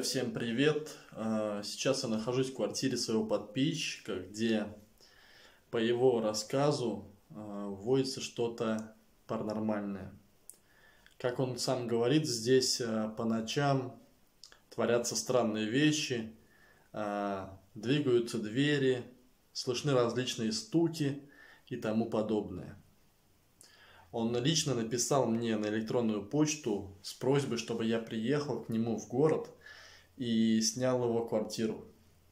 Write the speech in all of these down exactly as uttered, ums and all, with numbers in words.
всем привет! Сейчас я нахожусь в квартире своего подписчика, где по его рассказу вводится что-то паранормальное. Как он сам говорит, здесь по ночам творятся странные вещи, двигаются двери, слышны различные стуки и тому подобное. Он лично написал мне на электронную почту с просьбой, чтобы я приехал к нему в город и снял его квартиру.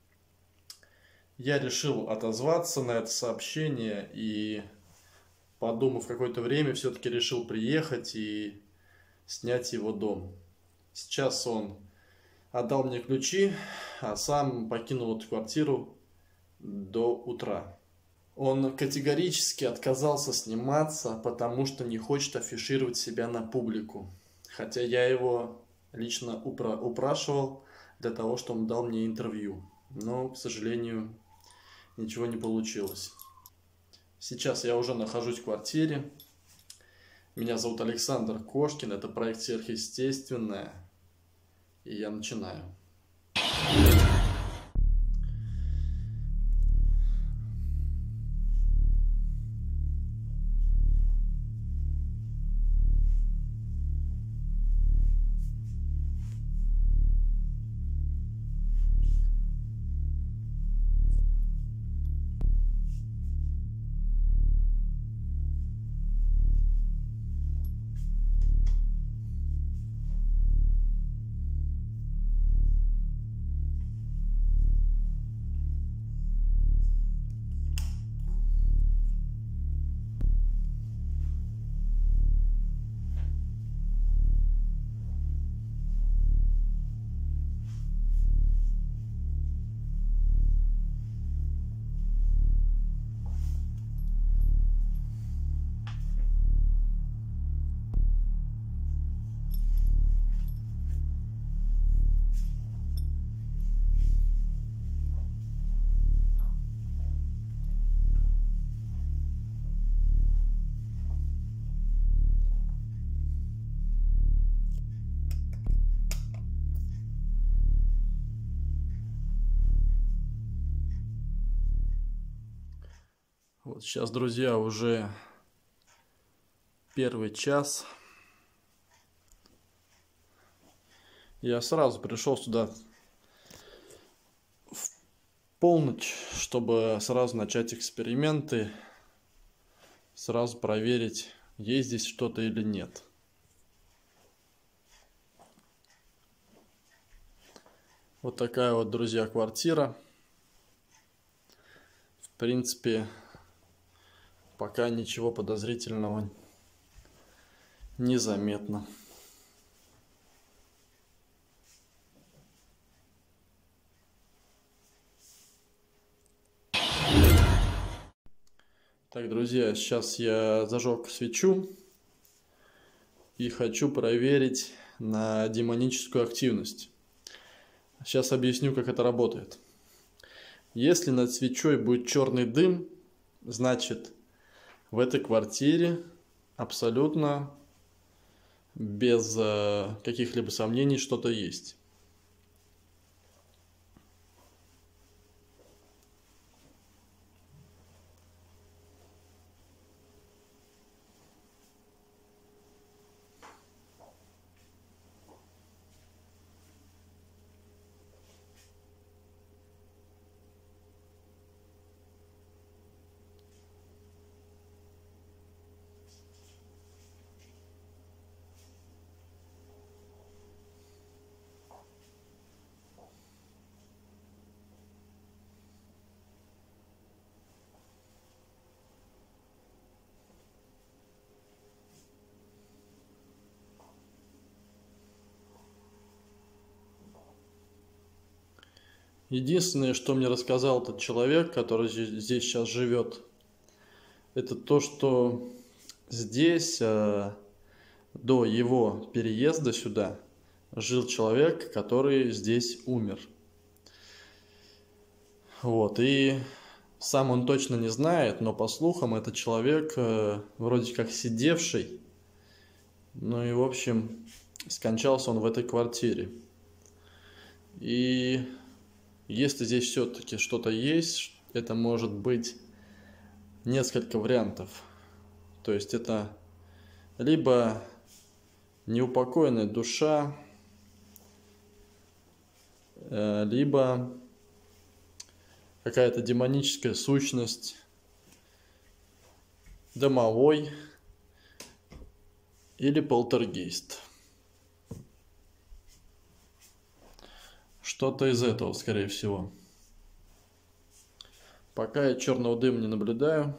Я решил отозваться на это сообщение и, подумав какое-то время, все-таки решил приехать и снять его дом. Сейчас он отдал мне ключи, а сам покинул эту квартиру до утра. Он категорически отказался сниматься, потому что не хочет афишировать себя на публику. Хотя я его лично упра- упрашивал для того, чтобы он дал мне интервью. Но, к сожалению, ничего не получилось. Сейчас я уже нахожусь в квартире. Меня зовут Александр Кошкин. Это проект «Сверхъестественное». И я начинаю. Вот сейчас, друзья, уже первый час. Я сразу пришел сюда в полночь, чтобы сразу начать эксперименты, сразу проверить, есть здесь что-то или нет. Вот такая вот, друзья, квартира. В принципе, пока ничего подозрительного не заметно. Так, друзья, сейчас я зажег свечу и хочу проверить на демоническую активность. Сейчас объясню, как это работает. Если над свечой будет черный дым, значит, в этой квартире абсолютно без э, каких-либо сомнений что-то есть. Единственное, что мне рассказал этот человек, который здесь сейчас живет, это то, что здесь э, до его переезда сюда жил человек, который здесь умер. Вот, и сам он точно не знает, но по слухам этот человек э, вроде как сидевший, ну и в общем скончался он в этой квартире. И если здесь все-таки что-то есть, это может быть несколько вариантов. То есть это либо неупокоенная душа, либо какая-то демоническая сущность, домовой или полтергейст. Что-то из этого, скорее всего. Пока я черного дыма не наблюдаю.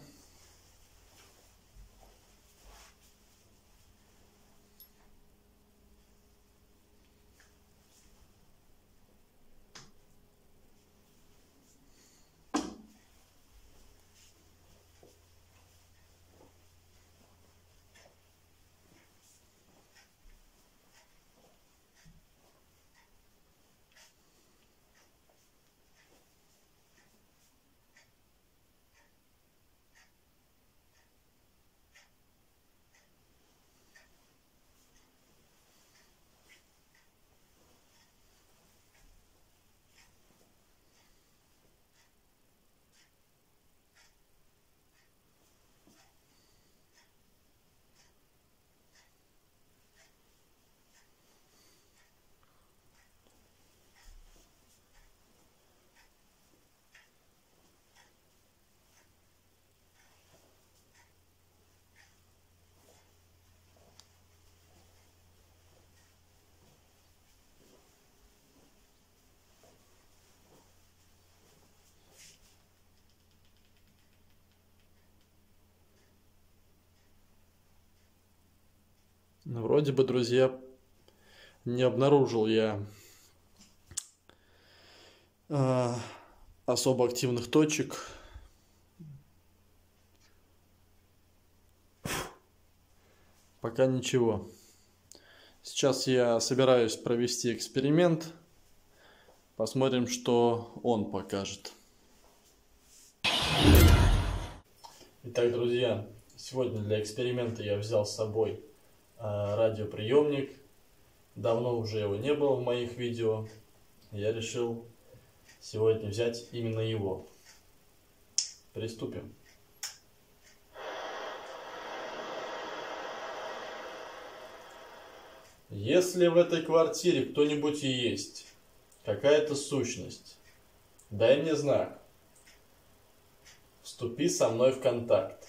Ну, вроде бы, друзья, не обнаружил я э, особо активных точек. Пока ничего. Сейчас я собираюсь провести эксперимент. Посмотрим, что он покажет. Итак, друзья, сегодня для эксперимента я взял с собой э, радиоприемник. Давно уже его не было в моих видео. Я решил сегодня взять именно его. Приступим. Если в этой квартире кто-нибудь и есть, какая-то сущность, дай мне знак. Вступи со мной в контакт.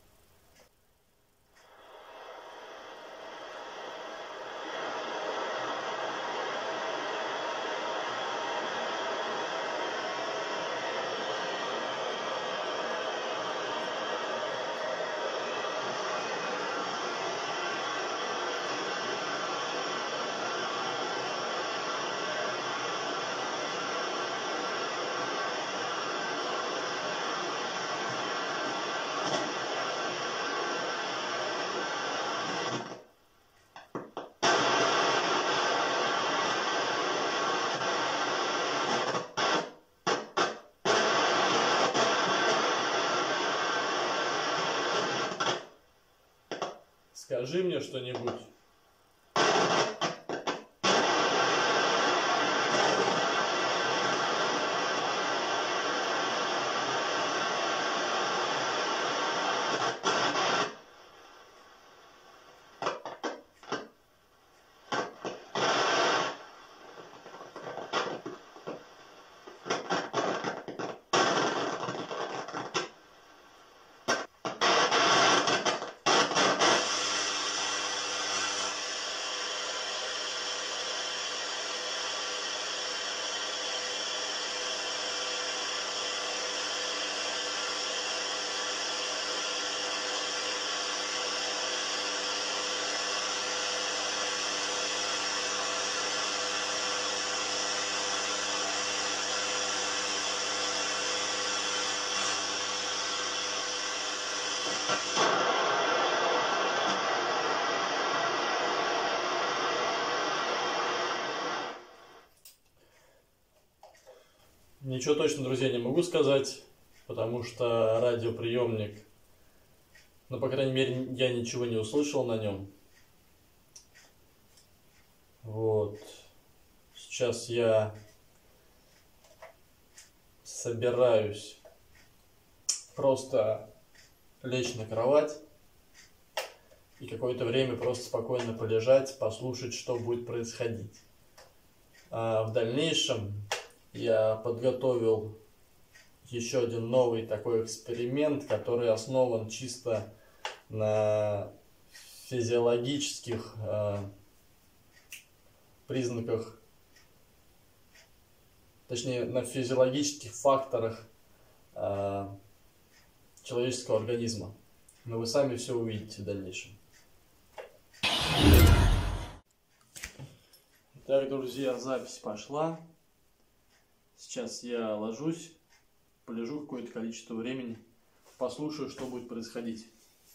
Скажи мне что-нибудь. Ничего точно, друзья, не могу сказать, потому что радиоприемник, ну, по крайней мере, я ничего не услышал на нем. Вот. Сейчас я собираюсь просто лечь на кровать и какое-то время просто спокойно полежать, послушать, что будет происходить. А в дальнейшем я подготовил еще один новый такой эксперимент, который основан чисто на физиологических э, признаках, точнее на физиологических факторах э, человеческого организма. Но вы сами все увидите в дальнейшем. Так, друзья, запись пошла. Сейчас я ложусь, полежу какое-то количество времени, послушаю, что будет происходить.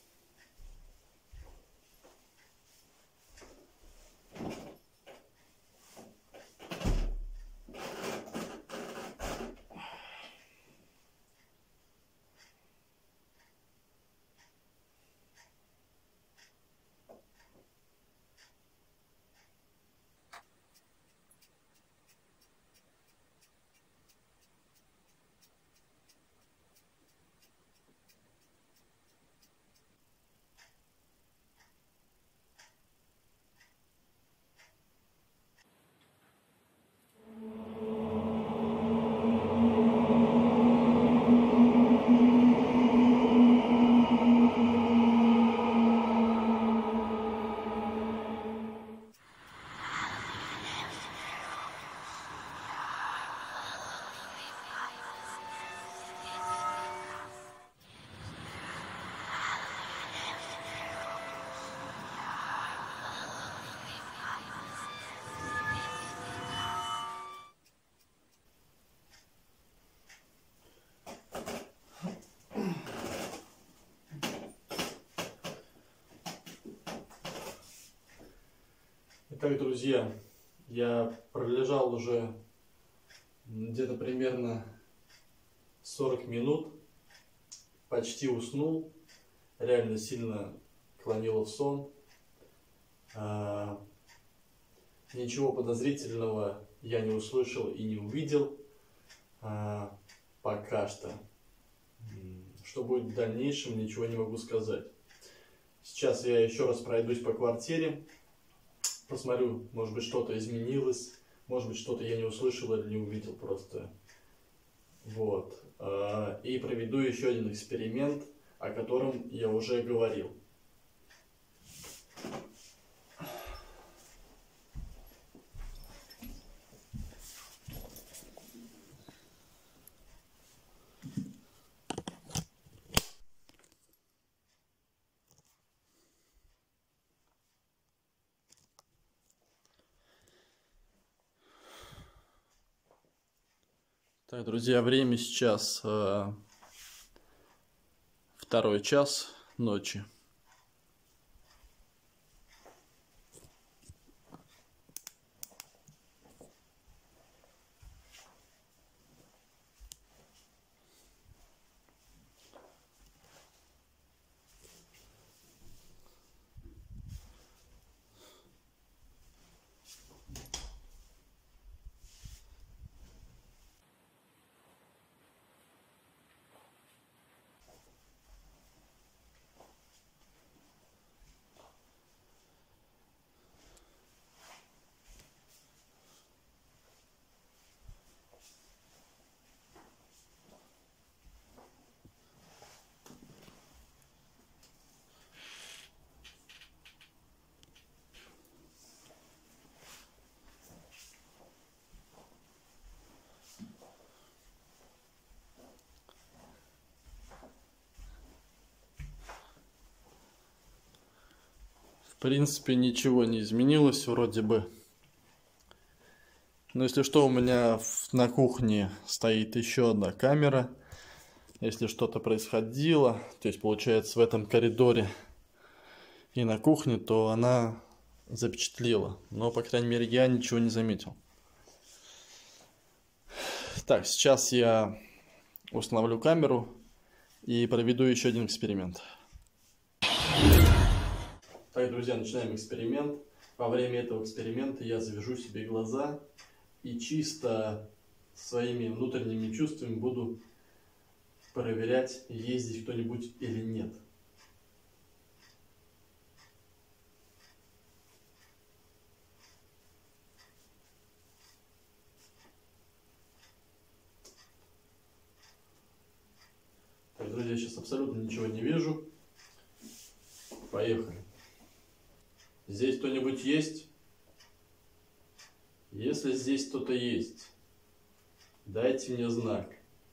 Итак, друзья, я пролежал уже где-то примерно сорок минут, почти уснул, реально сильно клонило в сон. А, ничего подозрительного я не услышал и не увидел а, пока что. Что будет в дальнейшем, ничего не могу сказать. Сейчас я еще раз пройдусь по квартире. Посмотрю, может быть, что-то изменилось, может быть, что-то я не услышал или не увидел просто. Вот. И проведу еще один эксперимент, о котором я уже говорил. Так, друзья, время сейчас э, второй час ночи. В принципе, ничего не изменилось вроде бы. Но если что, у меня на кухне стоит еще одна камера. Если что-то происходило, то есть получается в этом коридоре и на кухне, то она запечатлела. Но, по крайней мере, я ничего не заметил. Так, сейчас я установлю камеру и проведу еще один эксперимент. Так, друзья, начинаем эксперимент. Во время этого эксперимента я завяжу себе глаза и чисто своими внутренними чувствами буду проверять, есть здесь кто-нибудь или нет. Так, друзья, сейчас абсолютно ничего не вижу. Поехали. Здесь кто-нибудь есть? Если здесь кто-то есть, дайте мне знак.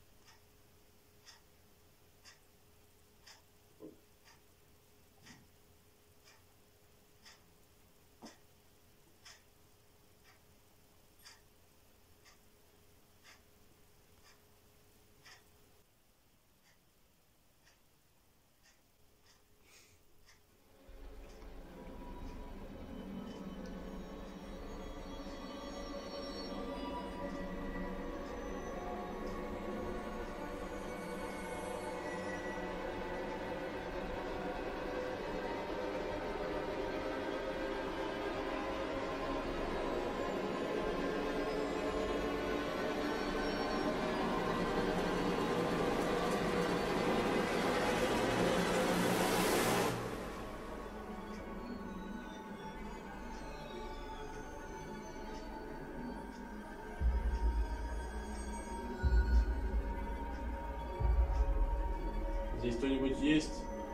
Здесь кто-нибудь есть?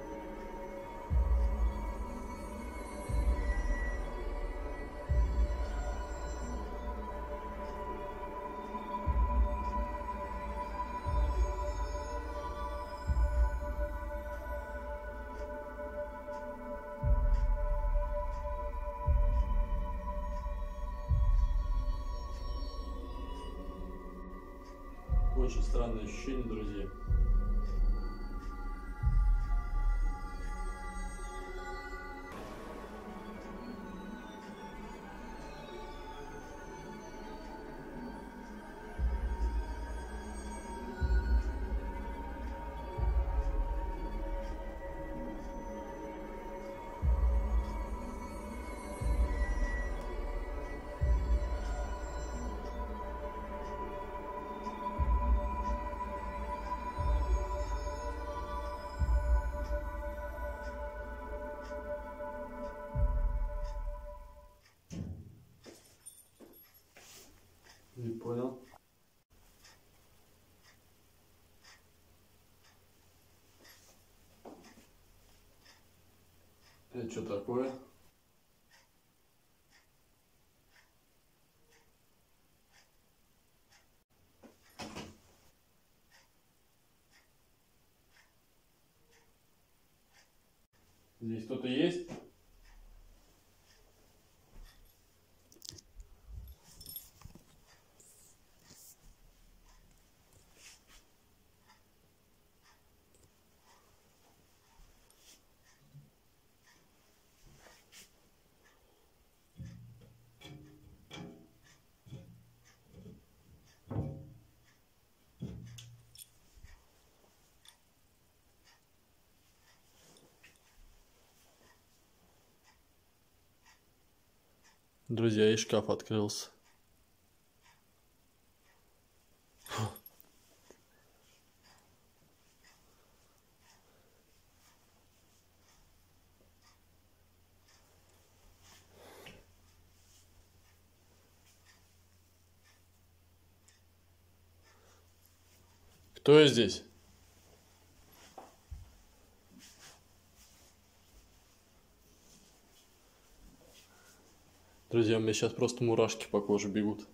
Очень странное ощущение, друзья. Не понял. Это что такое? Здесь кто-то есть? Друзья, и шкаф открылся. Кто здесь? Друзья, у меня сейчас просто мурашки по коже бегут.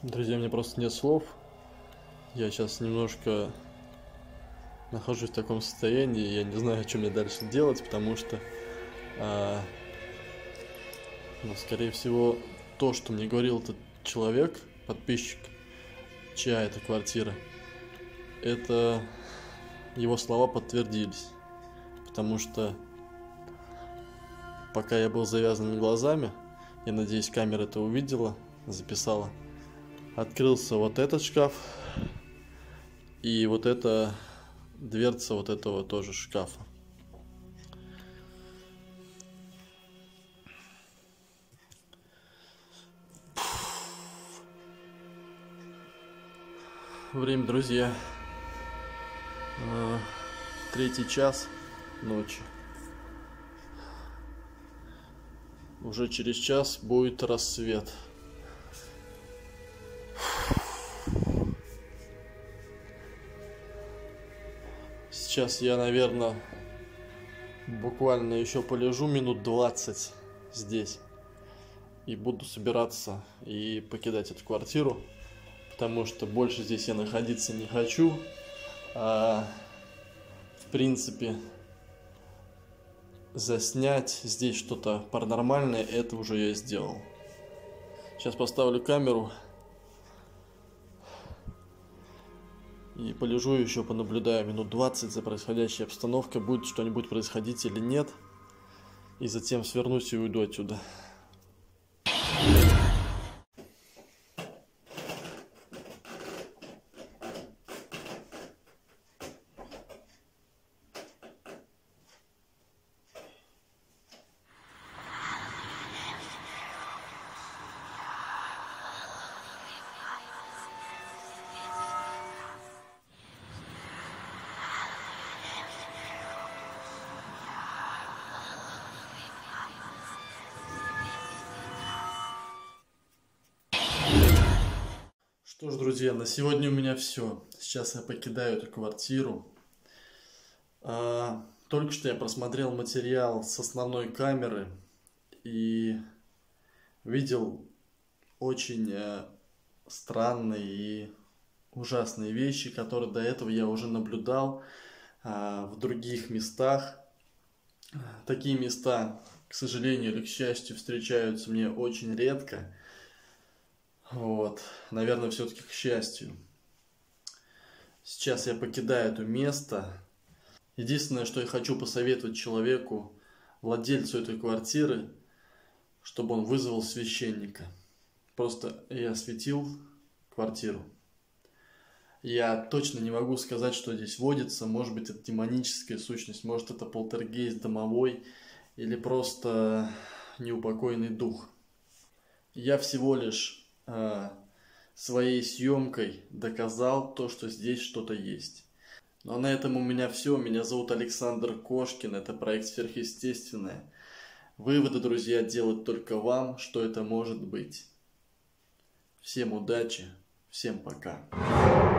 Друзья, мне просто нет слов. Я сейчас немножко нахожусь в таком состоянии, я не знаю, что мне дальше делать, потому что, а, ну, скорее всего, то, что мне говорил этот человек, подписчик, чья это квартира, это его слова подтвердились, потому что пока я был с завязанными глазами, я надеюсь, камера это увидела, записала, открылся вот этот шкаф и вот эта дверца вот этого тоже шкафа. Время, друзья, третий час ночи. Уже через час будет рассвет. Сейчас я, наверное, буквально еще полежу минут двадцать здесь и буду собираться и покидать эту квартиру, потому что больше здесь я находиться не хочу. А, в принципе, заснять здесь что-то паранормальное, это уже я сделал. Сейчас поставлю камеру и полежу еще, понаблюдаю минут двадцать за происходящей обстановкой, будет что-нибудь происходить или нет, и затем свернусь и уйду отсюда. Что ж, друзья, на сегодня у меня все. Сейчас я покидаю эту квартиру. А, только что я просмотрел материал с основной камеры и видел очень а, странные и ужасные вещи, которые до этого я уже наблюдал а, в других местах. Такие места, к сожалению или к счастью, встречаются мне очень редко. Вот, наверное, все-таки к счастью. Сейчас я покидаю это место. Единственное, что я хочу посоветовать человеку, владельцу этой квартиры, чтобы он вызвал священника. Просто я осветил квартиру. Я точно не могу сказать, что здесь водится. Может быть, это демоническая сущность, может, это полтергейст домовой или просто неупокоенный дух. Я всего лишь своей съемкой доказал то, что здесь что-то есть. Ну а на этом у меня все. Меня зовут Александр Кошкин. Это проект Сверхъестественное. Выводы, друзья, делать только вам, что это может быть. Всем удачи. Всем пока.